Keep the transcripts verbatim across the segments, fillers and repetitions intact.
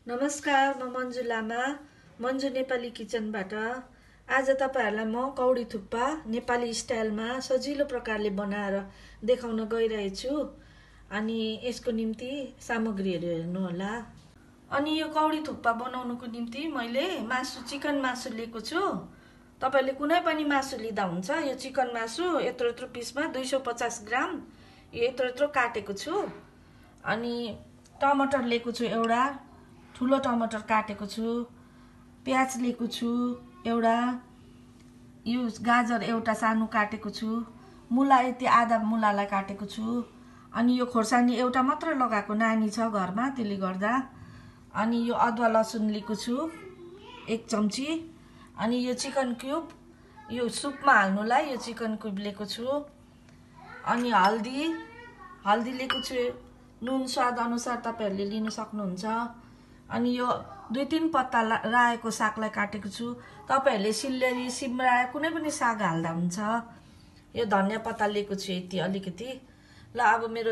नमस्कार, म मन्जु लामा, मन्जु नेपाली किचनबाट। आज तपाईहरुलाई म कौडी थुक्पा नेपाली स्टाइलमा सजिलो प्रकारले बनाएर देखाउन गइरहेछु। अनि यसको निम्ति सामग्रीहरू हेर्नु होला। अनि यो कौडी थुक्पा बनाउनुको निम्ति मैले मासु चिकन मासु लिएको छु। तपाईले कुनै पनि मासु लिँदा हुन्छ। यो चिकन मासु यत्रो यत्रो पिसमा दुई सौ पचास ग्राम यो यत्रो यत्रो काटेको छु। अनि टमाटर लिएको छु एउटा, ठुलो टमाटर काटेको छु। प्याज लिएको छु एउटा, यो गाजर एउटा सानो काटेको छु। मुला यति आधा मुलालाई काटेको छु। अनि यो खोर्सानी एउटा मात्र लगाएको नानी छ घरमा, त्यसले गर्दा। अनि यो अदुवा लसुन लिएको छु एक चम्ची। अनि यो चिकन क्युब, यो सुपमा हाल्नुलाई यो चिकन क्युब लिएको छु। अनि हल्दी हल्दी लिएको छु। नुन स्वाद अनुसार तपाईहरुले लिन सक्नुहुन्छ। अनि यो दुई तीन पत्ता रायोको सागलाई काटेको छु। तपाईहरुले सिल्लेरी सिमरायो कुनै पनि साग हाल्दा हुन्छ। यो धनिया पत्ता लिएको छु यति अलिकति। ल अब मेरो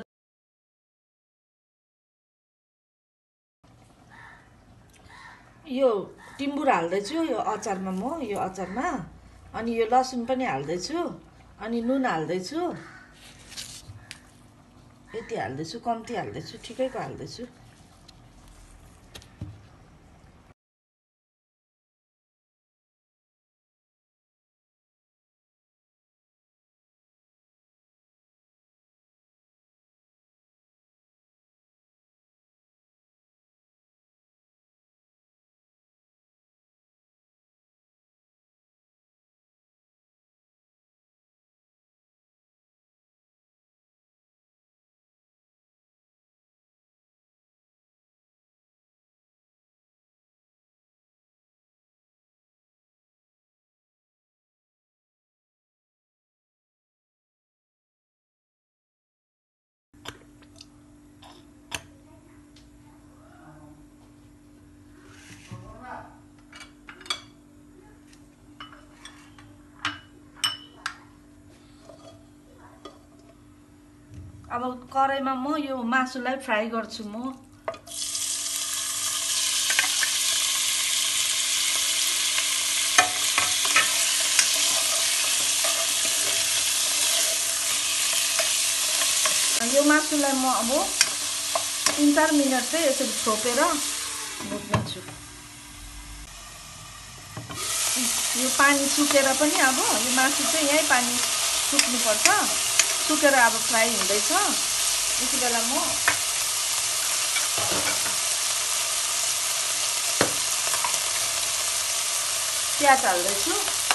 यो टिम्बुर हाल्दै छु यो अचारमा, म यो अचारमा। अनि यो लसुन पनि हाल्दै छु। अनि नुन हाल्दै छु, यति हाल्दै छु, कम्ती हाल्दै छु, ठिकैको हाल्दै छु। अब कराईमा म यो मासुलाई फ्राई गर्छु। म यो मासुलाई म अब तीन चार मिनट चाहिँ यसरी छोपेर भुट्नेछु। यो पानी सुकेर पनि अब यो मासु चाहिँ यही पानी सुक्नुपर्छ। सुकेर अब फ्राई हुँदैछ। यति बेला म प्याज हाल्दैछु।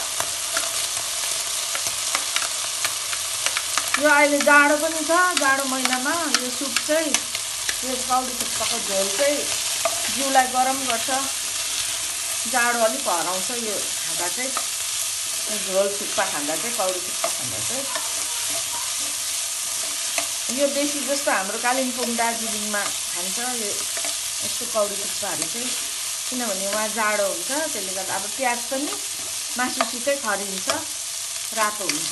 यो अहिले जाडो पनि छ, जाडो महिनामा यो सुप चाहिँ यो कौडी थुक्पाको झोल चाहिँ जिउलाई गरम गर्छ, जाडो अलिक हराउँछ यो खाँदा चाहिँ। झोल थुक्पा खाँदा चाहिँ, कौडी थुक्पा खाँदा चाहिँ। यो बेसी जस्तो हाम्रो कालिम्पोङ दार्जिलिङमा खान्छ यो यस्तो कौडी थुक्पाहरू चाहिँ, किनभने वहाँ जाडो हुन्छ। त्यसले गर्दा अब प्याज पनि मासुसितै खरिन्छ, रातो हुन्छ।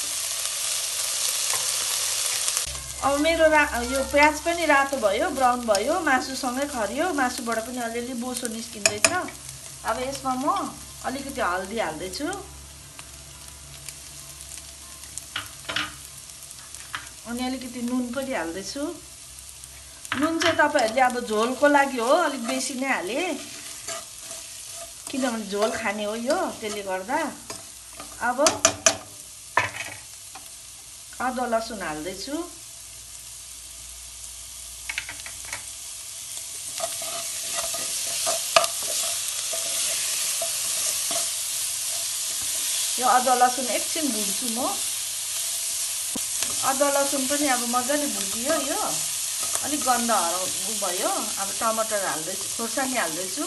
अब मेरो रा यो प्याज पनि रातो भयो, ब्राउन भयो, मासुसँगै खरियो। मासुबाट पनि अलिअलि बोसो निस्किँदैछ। अब यसमा म अलिकति हल्दी हाल्दैछु। अनि अलिकति नुन पनि हाल्दैछु। नुन चाहिँ तपाईहरुले अब झोलको लागि हो, अलिक बेसी नै हाले, किनभने झोल खाने हो यो, त्यसले गर्दा। अब अदुवा लसुन हाल्दैछु। यो अदुवा लसुन एकछिन भुट्छु म। अदुवा लसुन पनि अब मजाले भुटियो, यो अलिक गन्ध हराउनु भयो। अब टमाटर हाल्दैछु, खोर्सानी हाल्दैछु।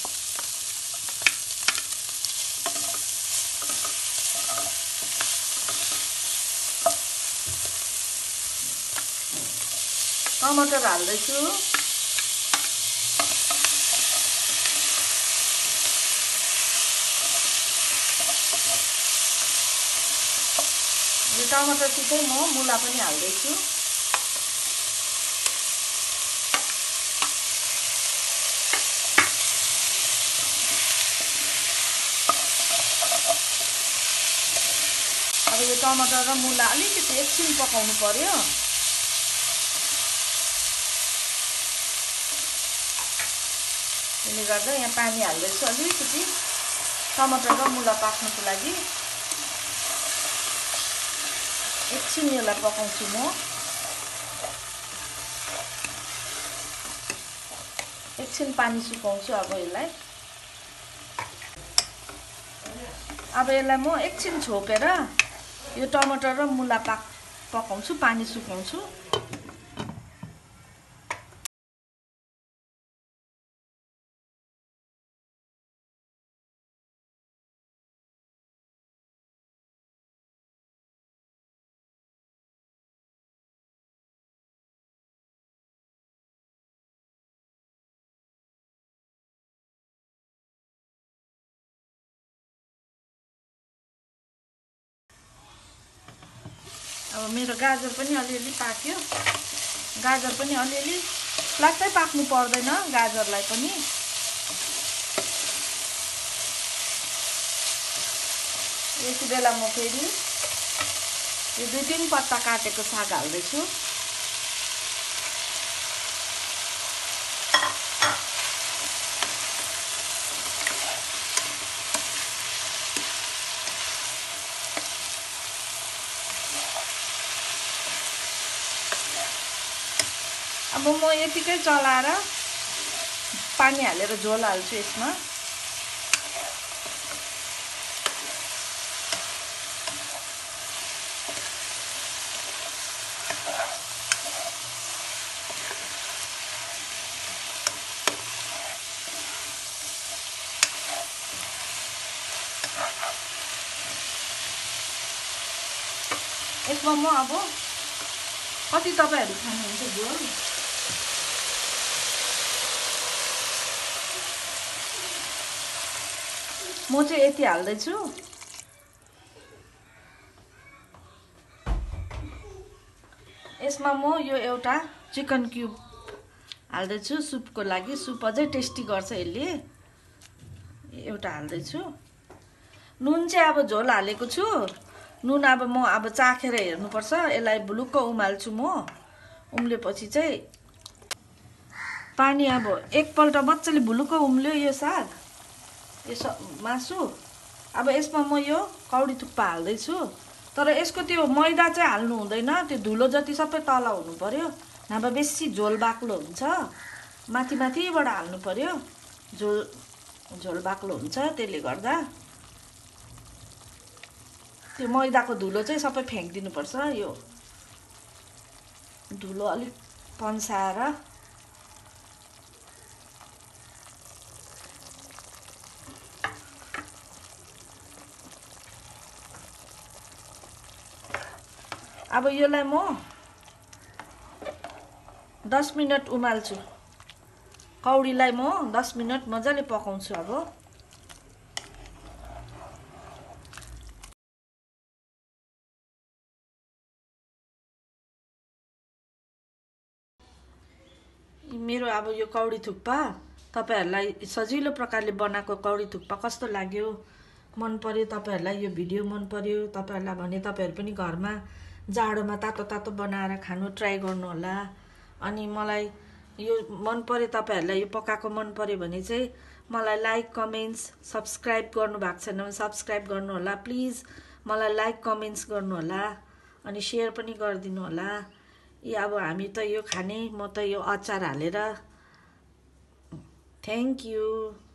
टमाटर हाल्दैछु। यो टमाटरसितै म मुला पनि हाल्दैछु। टमाटर र मुला अलिकति एकछिन पकाउनु पर्यो। त्यसले गर्दा यहाँ पानी हाल्दैछु अलिकति टमाटर र मुला पाक्नको लागि। एकछिन यसलाई पकाउँछु म। एकछिन पानी सुकाउँछु अब यसलाई। अब यसलाई म एकछिन छोपेर यो टमाटर र मुला पाक पकाउँछु, पानी सुकाउँछु। अब मेरो गाजर पनि अलिअलि पाक्यो। गाजर पनि अलिअलि प्लाक्कै पाक्नु पर्दैन गाजरलाई पनि। यति बेला म फेरि यो दुई तीन पत्ता काटेको साग हाल्दैछु। अब म यतिकै चलाएर पानी हालेर झोल हाल्छु यसमा। यसमा म अब कति तपाईहरु खानुहुन्छ झोल? म चाहिँ यति हाल्दैछु। यसमा म यो एउटा चिकन क्यूब हाल्दैछु सुपको लागि। सुप अझै टेस्टी गर्छ यसले। एउटा हाल्दैछु। नुन चाहिँ अब झोल हालेको छु। नुन अब म अब चाखेर हेर्नुपर्छ। यसलाई भुलुक्क उमाल्छु म। उम्लेपछि चाहिँ पानी अब एकपल्ट मज्जाले भुलुक्क उम्ल्यो यो साग, यो मासु। अब यसमा म यो कौडी थुक्पा हाल्दैछु। तर यसको त्यो मैदा चाहिँ हाल्नु हुँदैन। त्यो धुलो जति सबै तल हुनु पर्यो, नभए बेसी झोल बाक्लो हुन्छ। माथि माथिबाट हाल्नु पर्यो, झोल झोल बाक्लो हुन्छ। त्यसले गर्दा त्यो मैदाको धुलो चाहिँ सबै फ्याँकिदिनु पर्छ। यो धुलो अलिक पन्साएर अब यसलाई म दस मिनट उमाल्छु। कौडीलाई म दस मिनट मजाले पकाउँछु। अब मेरो अब यो कौडी थुक्पा तपाईहरुलाई सजिलो प्रकारले बनाएको कौडी थुक्पा कस्तो लाग्यो? मन पर्यो तपाईहरुलाई? यो भिडियो मन पर्यो तपाईहरुलाई भने तपाईहरु पनि घरमा जाडोमा तातो तातो बनाएर खानु ट्राई गर्नु होला। अनि मलाई यो मन पर्यो तपाईहरुलाई यो पकाएको मन पर्यो भने चाहिँ मलाई लाइक कमेन्ट्स सब्स्क्राइब गर्नु भएको छैन भने सब्स्क्राइब गर्नु होला प्लिज। मलाई लाइक कमेन्ट्स गर्नु होला अनि शेयर पनि गरिदिनु होला। यो अब हामी त यो खाने, म त यो अचार हालेर। Thank you.